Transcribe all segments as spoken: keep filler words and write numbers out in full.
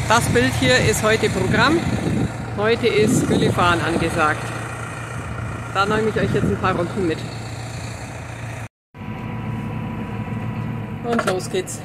Das Bild hier ist heute Programm. Heute ist Güllefahren angesagt. Da nehme ich euch jetzt ein paar Runden mit. Und los geht's.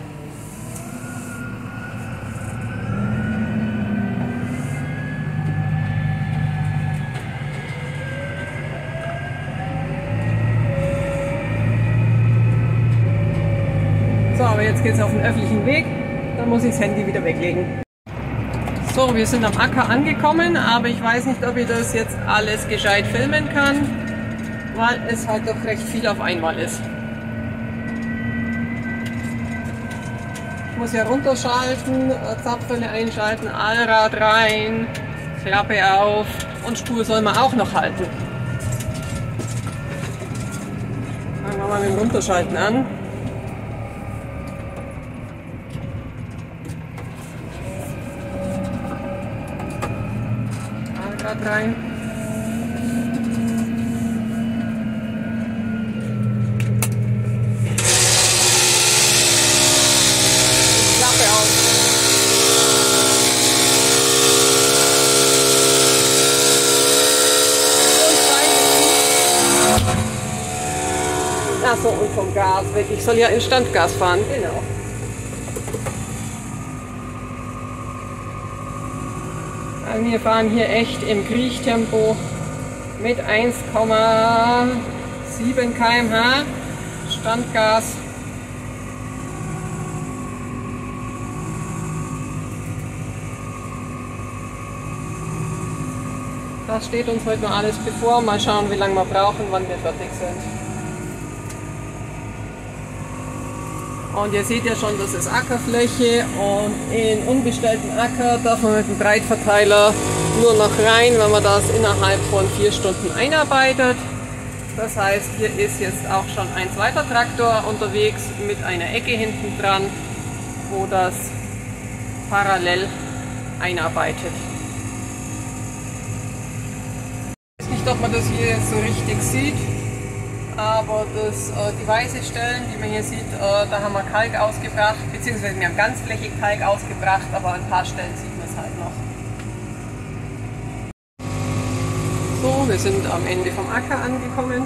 So, aber jetzt geht's auf den öffentlichen Weg. Da muss ich das Handy wieder weglegen. So, wir sind am Acker angekommen, aber ich weiß nicht, ob ich das jetzt alles gescheit filmen kann, weil es halt doch recht viel auf einmal ist. Ich muss ja runterschalten, Zapfwelle einschalten, Allrad rein, Klappe auf und Spur soll man auch noch halten. Fangen wir mal mit dem Runterschalten an. Allrad rein. Achso, und vom Gas weg. Ich soll ja in Standgas fahren. Genau. Also wir fahren hier echt im Kriechtempo mit eins Komma sieben Kilometer pro Stunde Standgas. Das steht uns heute noch alles bevor. Mal schauen, wie lange wir brauchen, wann wir fertig sind. Und ihr seht ja schon, das ist Ackerfläche und in unbestellten Acker darf man mit dem Breitverteiler nur noch rein, wenn man das innerhalb von vier Stunden einarbeitet. Das heißt, hier ist jetzt auch schon ein zweiter Traktor unterwegs mit einer Ecke hinten dran, wo das parallel einarbeitet. Ich weiß nicht, ob man das hier so richtig sieht. Aber das, äh, die weißen Stellen, die man hier sieht, äh, da haben wir Kalk ausgebracht, beziehungsweise wir haben ganzflächig Kalk ausgebracht, aber an ein paar Stellen sieht man es halt noch. So, wir sind am Ende vom Acker angekommen.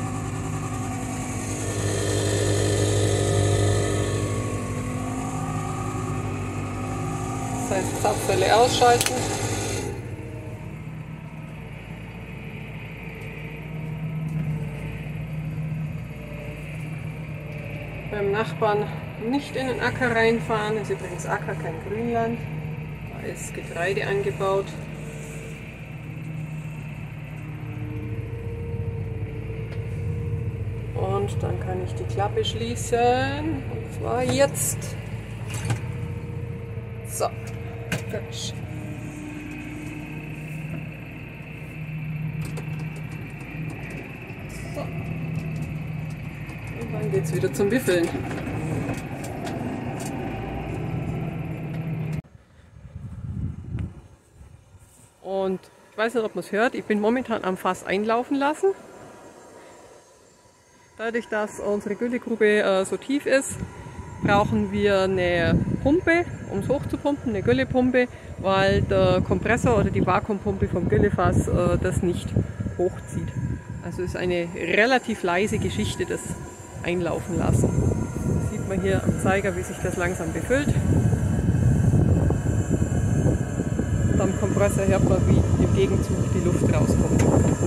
Das heißt, Zapfwelle ausschalten. Beim Nachbarn nicht in den Acker reinfahren, das ist übrigens Acker, kein Grünland. Da ist Getreide angebaut. Und dann kann ich die Klappe schließen, und zwar jetzt. So, gut. Dann geht es wieder zum Wiffeln. Und ich weiß nicht, ob man es hört, ich bin momentan am Fass einlaufen lassen. Dadurch, dass unsere Güllegrube äh, so tief ist, brauchen wir eine Pumpe, um es hochzupumpen, eine Güllepumpe, weil der Kompressor oder die Vakuumpumpe vom Güllefass äh, das nicht hochzieht. Also ist eine relativ leise Geschichte, das einlaufen lassen. Das sieht man hier am Zeiger, wie sich das langsam befüllt. Und am Kompressor hört man, wie im Gegenzug die Luft rauskommt.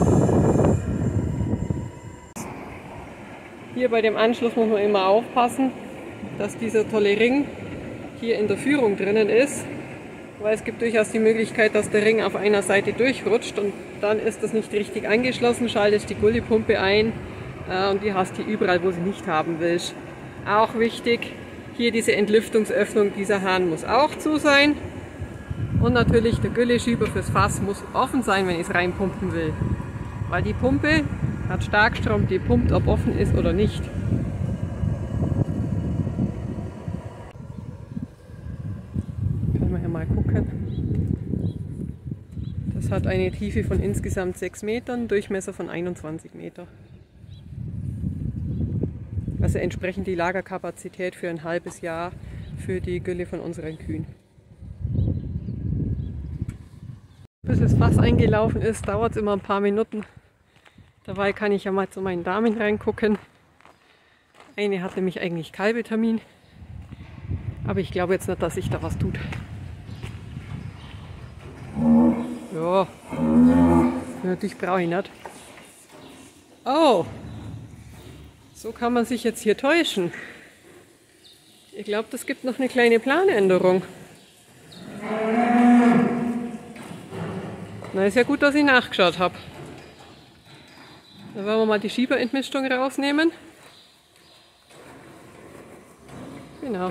Hier bei dem Anschluss muss man immer aufpassen, dass dieser tolle Ring hier in der Führung drinnen ist, weil es gibt durchaus die Möglichkeit, dass der Ring auf einer Seite durchrutscht und dann ist das nicht richtig angeschlossen, schaltest die Gullepumpe ein und die hast du überall, wo sie nicht haben willst. Auch wichtig, hier diese Entlüftungsöffnung, dieser Hahn muss auch zu sein. Und natürlich der Gülleschieber fürs Fass muss offen sein, wenn ich es reinpumpen will. Weil die Pumpe hat Starkstrom, die pumpt, ob offen ist oder nicht. Können wir hier mal gucken. Das hat eine Tiefe von insgesamt sechs Metern, Durchmesser von einundzwanzig Meter. Also entsprechend die Lagerkapazität für ein halbes Jahr für die Gülle von unseren Kühen. Bis das Fass eingelaufen ist, dauert es immer ein paar Minuten. Dabei kann ich ja mal zu meinen Damen reingucken. Eine hat nämlich eigentlich Kalbetermin. Aber ich glaube jetzt nicht, dass sich da was tut. Ja, natürlich brauche ich nicht. Oh, so kann man sich jetzt hier täuschen. Ich glaube, das gibt noch eine kleine Planänderung. Na, ist ja gut, dass ich nachgeschaut habe. Dann wollen wir mal die Schieberentmistung rausnehmen. Genau.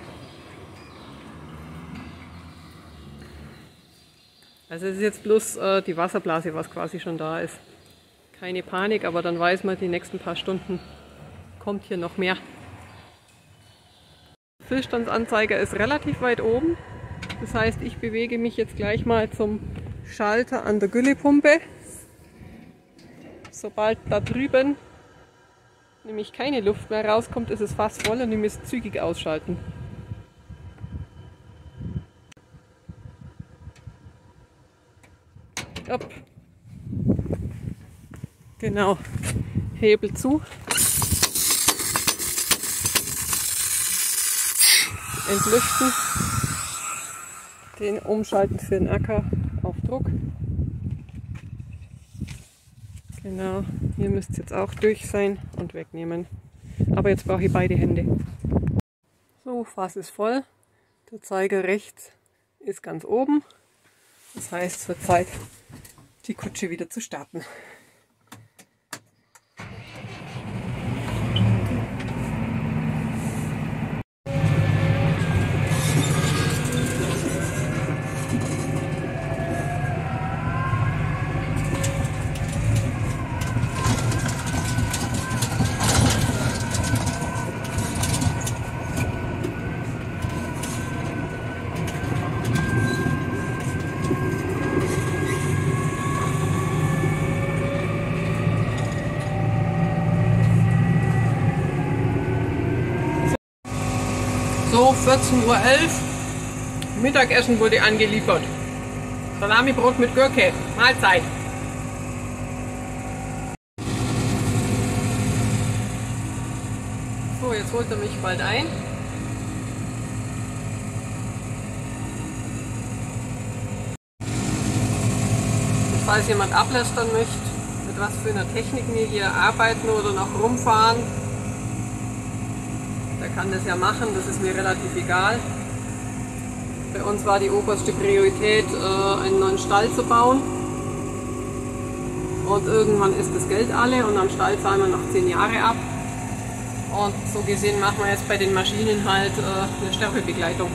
Also es ist jetzt bloß äh, die Wasserblase, was quasi schon da ist. Keine Panik, aber dann weiß man, die nächsten paar Stunden kommt hier noch mehr. Füllstandsanzeiger ist relativ weit oben. Das heißt, ich bewege mich jetzt gleich mal zum Schalter an der Güllepumpe. Sobald da drüben nämlich keine Luft mehr rauskommt, ist es fast voll und ihr müsst zügig ausschalten. Upp. Genau, Hebel zu. Entlüften. Den umschalten für den Acker auf Druck. Genau, hier müsste es jetzt auch durch sein und wegnehmen. Aber jetzt brauche ich beide Hände. So, Fass ist voll. Der Zeiger rechts ist ganz oben. Das heißt, es wird Zeit, die Kutsche wieder zu starten. So, vierzehn Uhr elf, Mittagessen wurde angeliefert. Salamibrot mit Gurke, Mahlzeit. So, jetzt holt er mich bald ein. Und falls jemand ablästern möchte, mit was für einer Technik wir hier arbeiten oder noch rumfahren, der kann das ja machen, das ist mir relativ egal. Bei uns war die oberste Priorität, einen neuen Stall zu bauen. Und irgendwann ist das Geld alle und am Stall zahlen wir noch zehn Jahre ab. Und so gesehen machen wir jetzt bei den Maschinen halt eine Staffelbegleitung.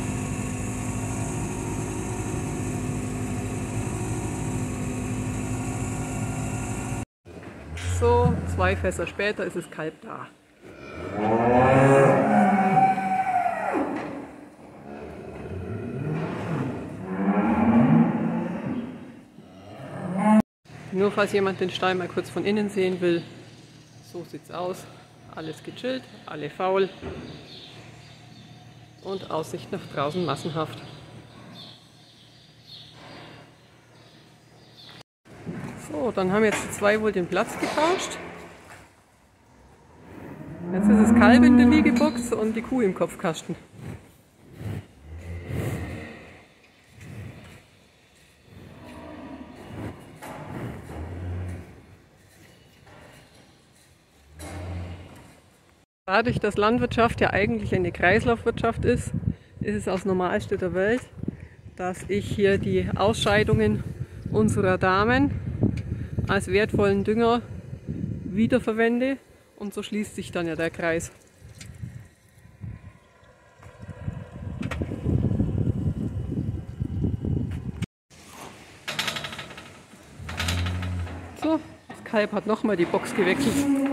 So, zwei Fässer später ist das Kalb da. Nur falls jemand den Stall mal kurz von innen sehen will, so sieht's aus. Alles gechillt, alle faul und Aussicht nach draußen massenhaft. So, dann haben jetzt die zwei wohl den Platz getauscht. Jetzt ist das Kalb in der Liegebox und die Kuh im Kopfkasten. Dadurch, dass Landwirtschaft ja eigentlich eine Kreislaufwirtschaft ist, ist es das Normalste der Welt, dass ich hier die Ausscheidungen unserer Damen als wertvollen Dünger wiederverwende und so schließt sich dann ja der Kreis. So, das Kalb hat nochmal die Box gewechselt.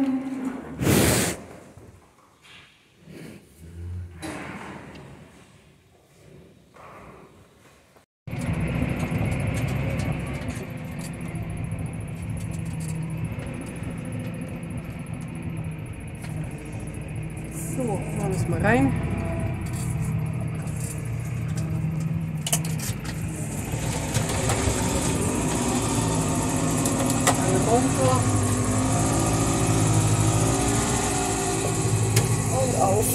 So, da müssen wir rein. runter und auf.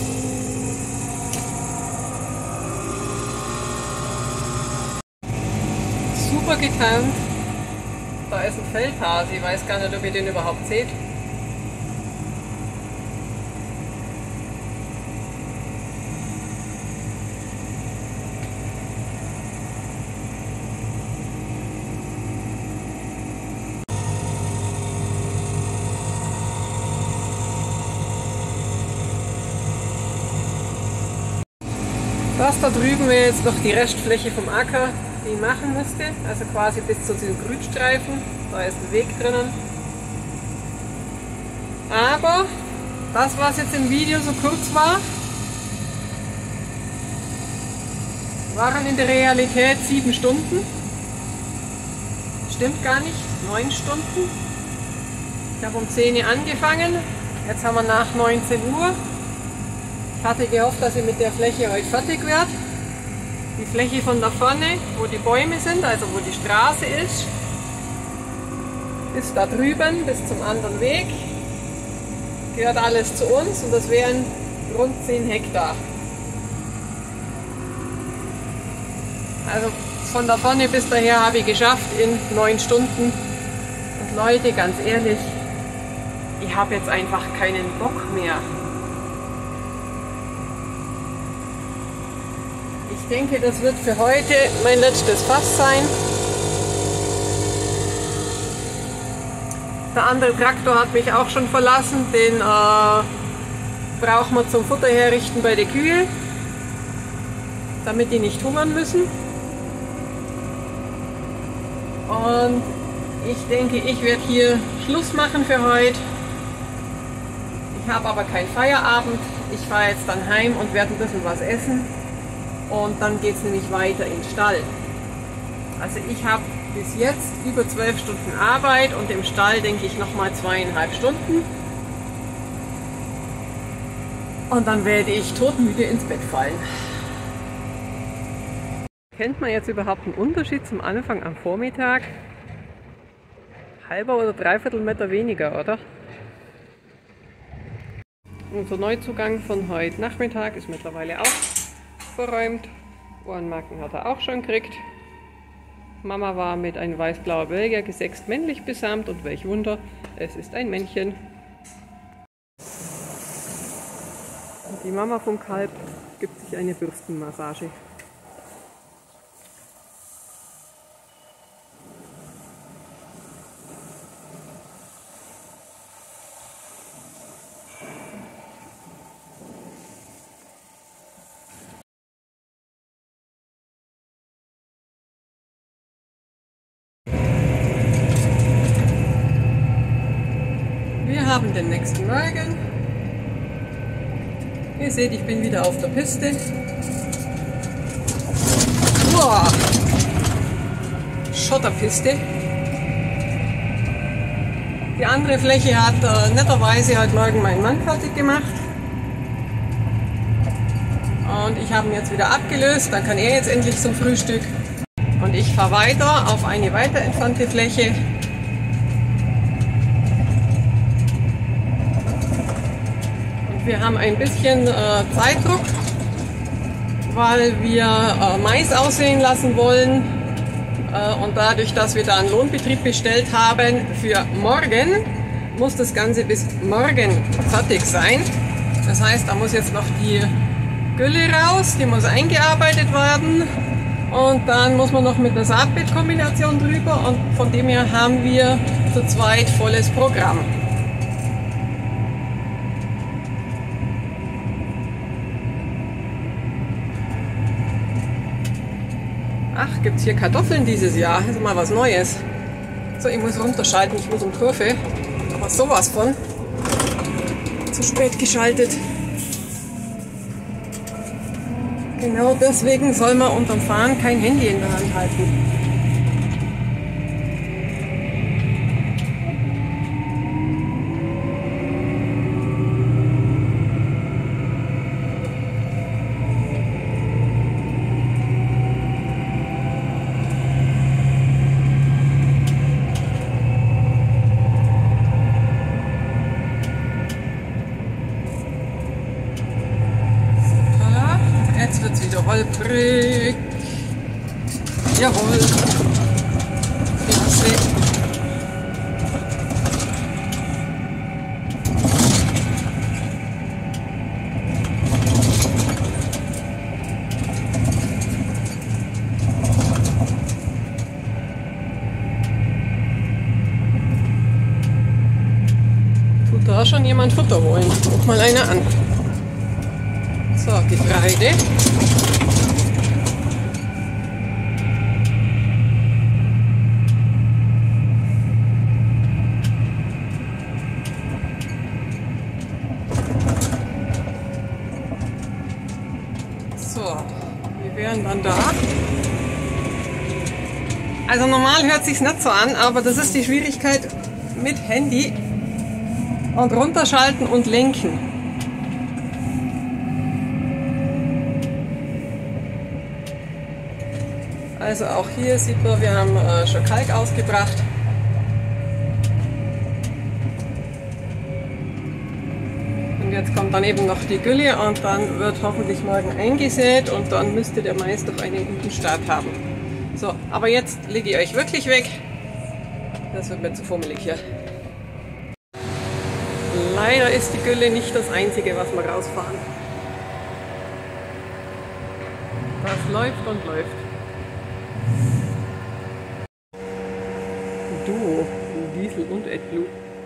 Super getarnt. Da ist ein Feldhase, ich weiß gar nicht, ob ihr den überhaupt seht. Das da drüben wäre jetzt noch die Restfläche vom Acker, die ich machen müsste, also quasi bis zu diesem Grünstreifen, da ist ein Weg drinnen. Aber das, was jetzt im Video so kurz war, waren in der Realität sieben Stunden. Stimmt gar nicht, neun Stunden. Ich habe um zehn Uhr angefangen, jetzt haben wir nach neunzehn Uhr. Ich hatte gehofft, dass ich mit der Fläche heute fertig werde. Die Fläche von da vorne, wo die Bäume sind, also wo die Straße ist, ist da drüben bis zum anderen Weg. Gehört alles zu uns und das wären rund zehn Hektar. Also von da vorne bis daher habe ich geschafft in neun Stunden. Und Leute, ganz ehrlich, ich habe jetzt einfach keinen Bock mehr. Ich denke, das wird für heute mein letztes Fass sein. Der andere Traktor hat mich auch schon verlassen, den äh, brauchen wir zum Futter herrichten bei den Kühen, damit die nicht hungern müssen. Und ich denke, ich werde hier Schluss machen für heute. Ich habe aber keinen Feierabend. Ich fahre jetzt dann heim und werde ein bisschen was essen. Und dann geht es nämlich weiter in den Stall. Also ich habe bis jetzt über zwölf Stunden Arbeit und im Stall denke ich nochmal zweieinhalb Stunden. Und dann werde ich todmüde ins Bett fallen. Kennt man jetzt überhaupt einen Unterschied zum Anfang am Vormittag? Halber oder dreiviertel Meter weniger, oder? Unser Neuzugang von heute Nachmittag ist mittlerweile auch verräumt. Ohrenmarken hat er auch schon gekriegt. Mama war mit einem weiß-blauer Belgier gesext männlich besamt und welch Wunder, es ist ein Männchen. Und die Mama vom Kalb gibt sich eine Bürstenmassage. Wir haben den nächsten Morgen. Ihr seht, ich bin wieder auf der Piste. Boah. Schotterpiste. Die andere Fläche hat äh, netterweise heute Morgen mein Mann fertig gemacht. Und ich habe ihn jetzt wieder abgelöst. Dann kann er jetzt endlich zum Frühstück. Und ich fahre weiter auf eine weiter entfernte Fläche. Wir haben ein bisschen äh, Zeitdruck, weil wir äh, Mais aussehen lassen wollen äh, und dadurch, dass wir da einen Lohnbetrieb bestellt haben für morgen, muss das Ganze bis morgen fertig sein. Das heißt, da muss jetzt noch die Gülle raus, die muss eingearbeitet werden und dann muss man noch mit der Saatbettkombination drüber und von dem her haben wir zu zweit volles Programm. Ach, gibt es hier Kartoffeln dieses Jahr? Das ist mal was Neues. So, ich muss runterschalten, ich muss um Kurve. Aber sowas von. Zu spät geschaltet. Genau deswegen soll man unterm Fahren kein Handy in der Hand halten. zurück. Jawohl. Klasse. Tut da schon jemand Futter holen? Guck mal einer an. So, Getreide. So, wir wären dann da. Also normal hört sich's nicht so an, aber das ist die Schwierigkeit mit Handy und runterschalten und lenken. Also auch hier sieht man, wir haben äh, schon Kalk ausgebracht. Und jetzt kommt dann eben noch die Gülle und dann wird hoffentlich morgen eingesät und dann müsste der Mais doch einen guten Start haben. So, aber jetzt lege ich euch wirklich weg. Das wird mir zu fummelig hier. Leider ist die Gülle nicht das Einzige, was wir rausfahren. Das läuft und läuft. Duo, Diesel und AdBlue.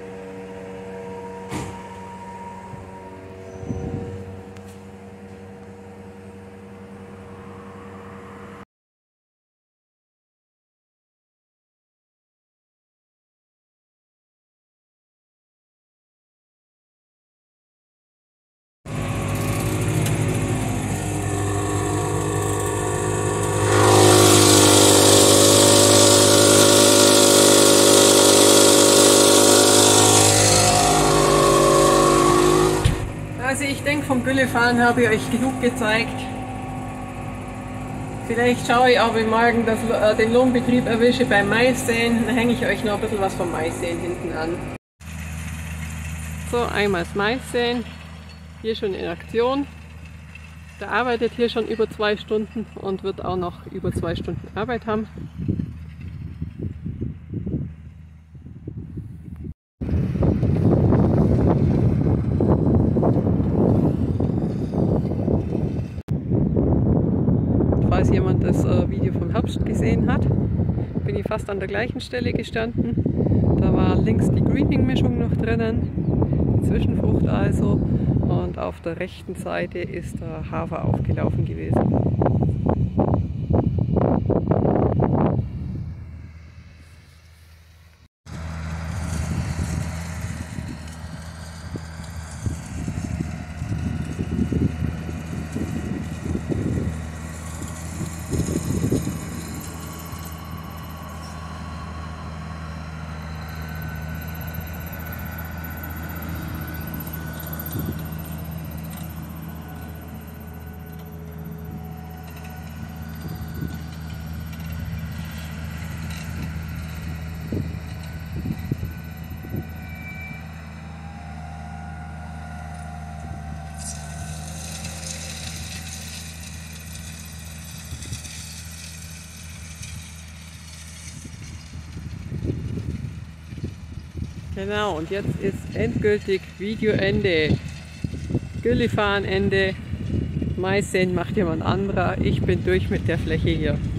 Also ich denke, vom Güllefahren habe ich euch genug gezeigt. Vielleicht schaue ich, ob ich morgen das, äh, den Lohnbetrieb erwische beim Maissäen. Dann hänge ich euch noch ein bisschen was vom Maissäen hinten an. So, einmal das Maissäen. Hier schon in Aktion. Der arbeitet hier schon über zwei Stunden und wird auch noch über zwei Stunden Arbeit haben. Falls jemand das äh, Video vom Herbst gesehen hat, bin ich fast an der gleichen Stelle gestanden. Da war links die Greening-Mischung noch drinnen, die Zwischenfrucht also, und auf der rechten Seite ist der Hafer aufgelaufen gewesen. Genau, und jetzt ist endgültig Videoende. Güllefahren Ende. Maissäen macht jemand anderer. Ich bin durch mit der Fläche hier.